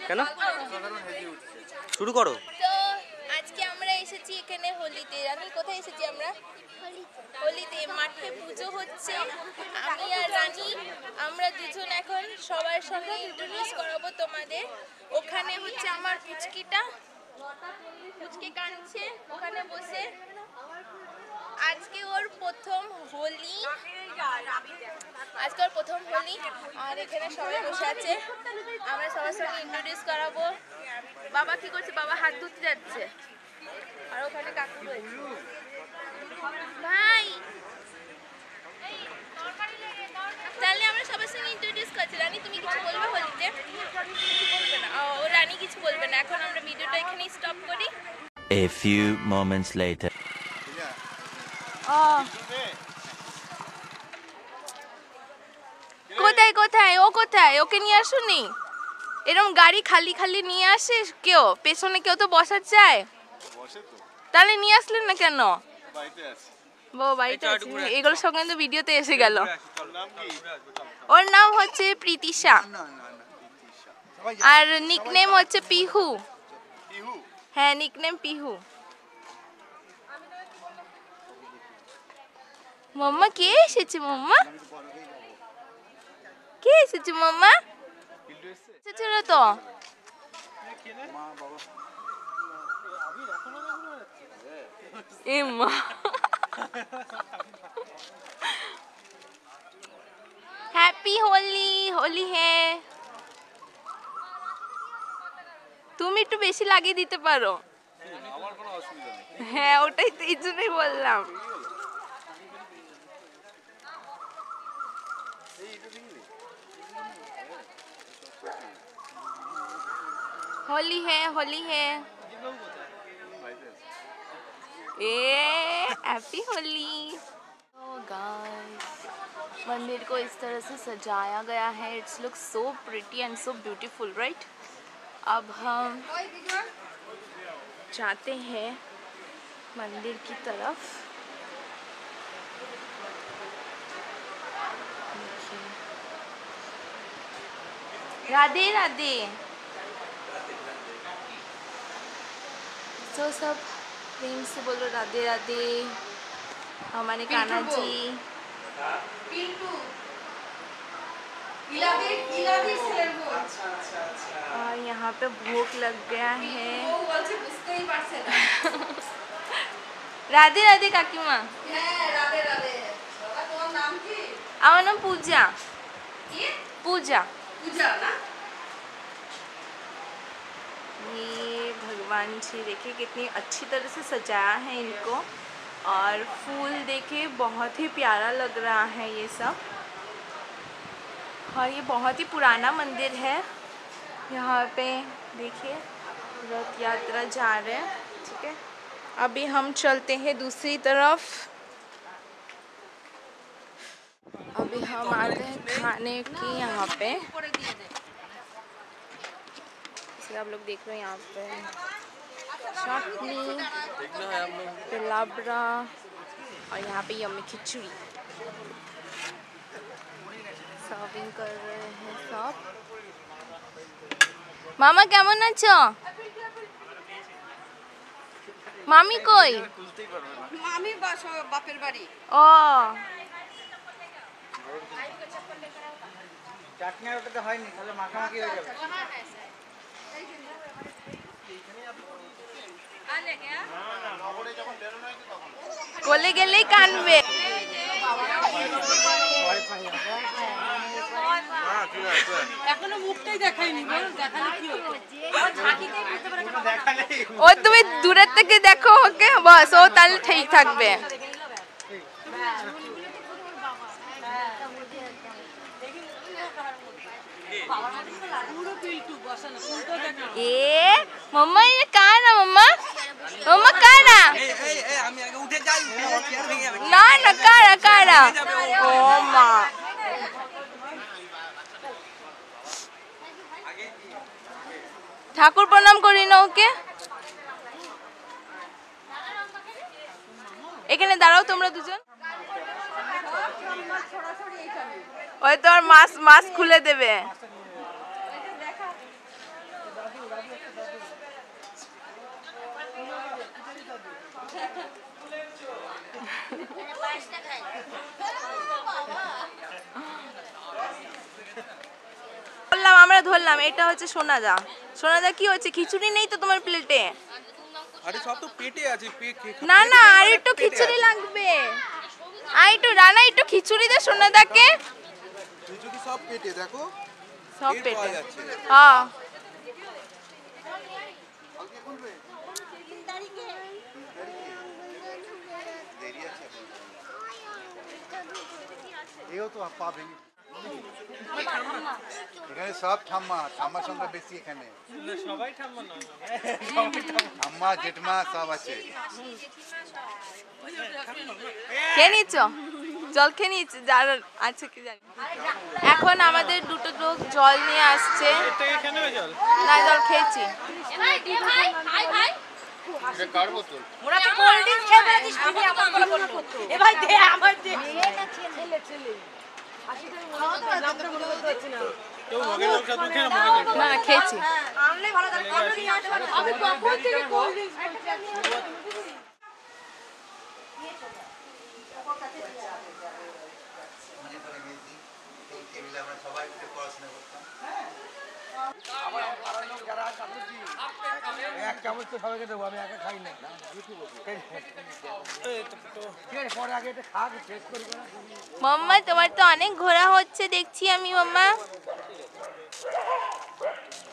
কেন? শুরু করো। তো আজকে আমরা এসেছি এখানে হোলিতে। রানী কোথায় এসেছি আমরা? হোলিতে। মাঠে পুজো হচ্ছে। আমি আর রানী আমরা দুজন এখন সবার সঙ্গে ইন্ট্রোডিউস করাবো তোমাদের। ওখানে হচ্ছে আমার পুচকিটা, পুচকি কাঁদছে ওখানে বসে। আজকে ওর প্রথম হোলি, আজকে ওর প্রথম হোলি। আর এখানে সবাই বসে আছে, আমরা সবার সঙ্গে ইন্ট্রোডিউস করাবো। বাবা কি করছে? বাবা হাত ধুতে যাচ্ছে। আর ওখানে কাকু রয়েছে। ভাই তাহলে আমরা সবার সঙ্গে ইন্ট্রোডিউস করছি। রানী তুমি কিছু বলবে হোলিতে? কিছু বলবে না? ও রানী কিছু বলবে না। এখন আমরা ভিডিওটা এখানেই স্টপ করি। A few moments later. কোথায় কোথায় ও কোথায়? ওকে নিয়ে আসুনি? এরকম গাড়ি খালি খালি নিয়ে আসে কেউ? পেছনে কেউ তো বসার চায়। তাহলে নিয়ে আসলেন না কেন? বাড়িতে আছে। এগুলো সব কিন্তু ভিডিওতে এসে গেল। ওর নাম হচ্ছে প্রীতিশা আর নিকনেম হচ্ছে পিহু। হ্যাঁ নিকনেম পিহু। মাম্মা কে এসেছে? মাম্মা কে এসেছে? মাম্মা এসেছিল তো। এমা হ্যাপি হোলি। হোলি হ্যাঁ, তুমি একটু বেশি লাগিয়ে দিতে পারো। হ্যাঁ ওটাই তো, এই জন্যই বললাম। होली है, होली है। हैप्पी होली। गाइस मंदिर को इस तरह से सजाया गया है। It's look so pretty and so beautiful, right? अब हम जाते हैं मंदिर की तरफ। राधे राधे। तो सब प्रेम से बोलो राधे राधे। हमारे कान्हा जी और यहाँ पे भूख लग गया है। राधे राधे काकीमा। আমার নাম পূজা। पूजा पूजा ना। ये भगवान जी देखिए कितनी अच्छी तरह से सजाया है इनको। और फूल देखिए बहुत ही प्यारा लग रहा है ये सब। और ये बहुत ही पुराना मंदिर है। यहाँ पे देखिए रथ यात्रा जा रहे हैं। ठीक है, अभी हम चलते हैं दूसरी तरफ। अभी हम आते हैं खाने की यहाँ पे। आप लोग देख रहे हैं यहाँ पे चटनी, लाबड़ा और यहाँ पे यम्मी खिचड़ी सर्विंग कर रहे हैं सब। मामा केमन आछो? मामी कोई? मामी बापेर बाड़ी। ओ চাটনি আর ওটাতে হয়নি, তাহলে মাখামাখি হয়ে যাবে। কোলে গেলেই কানবে। এখনো মুখটাই দেখাইনি, বল দেখালে কি হবে? ও তুমি দূরের থেকে দেখো ওকে, বস ও তাহলে ঠিক থাকবে। এ মাম্মা ये कहाँ ना मम्मा? मम्मा कहाँ ना? আমি আগে উঠে যাই, চেয়ার ভেঙে যাবে। না না কারা কারা? ও মা ঠাকুর প্রণাম করি না ওকে। এখানে দাঁড়াও তোমরা দুজন। ওই তো আর মাস্ক খুলে দেবে। বললাম আমরা ধরলাম, এটা হচ্ছে সোনাদা। সোনাদা কি হচ্ছে, খিচুড়ি নেই তো তোমার প্লেটে? আরে সব তো পেটে আছে, না না, আর একটু খিচুড়ি লাগবে। আর একটু রানা, একটু খিচুড়ি দে সোনাদাকে। খিচুড়ি সব পেটে, দেখো সব পেট পেটে। পাওয়া যাচ্ছে। হ্যাঁ এও তো পা ভেঙে এখানে সব ঠাম্মা ঠাম্মার সংখ্যা বেশি এখানে সবাই ঠাম্মা নয়, ঠাম্মা জেঠমা সব আছে খেয়ে নিচ্ছ? জল খেয়ে নিচ্ছ? যার আছে কি জানি। এখন আমাদের দুটো লোক জল নিয়ে আসছে। না, জল খেয়েছি। কার বোতল ওরা তো কোল্ড ড্রিঙ্ক খেয়ে বেড়াচ্ছিস, তুমি আমার বলে বললো এ ভাই দে আমার দে ছেলে ছেলে না না, খেয়েছি। আনলে ভালো থাকে কবে নিয়ে আসবে আমি কখন থেকে কোল্ড ড্রিঙ্ক সবাই মিলে পড়াশোনা করতাম এক চামচ তো সবাইকে দেবো, আমি একা খাই না। পরে আগে এটা খা, টেস্ট করি। মাম্মা, তোমার তো অনেক ঘোরা হচ্ছে দেখছি আমি। মাম্মা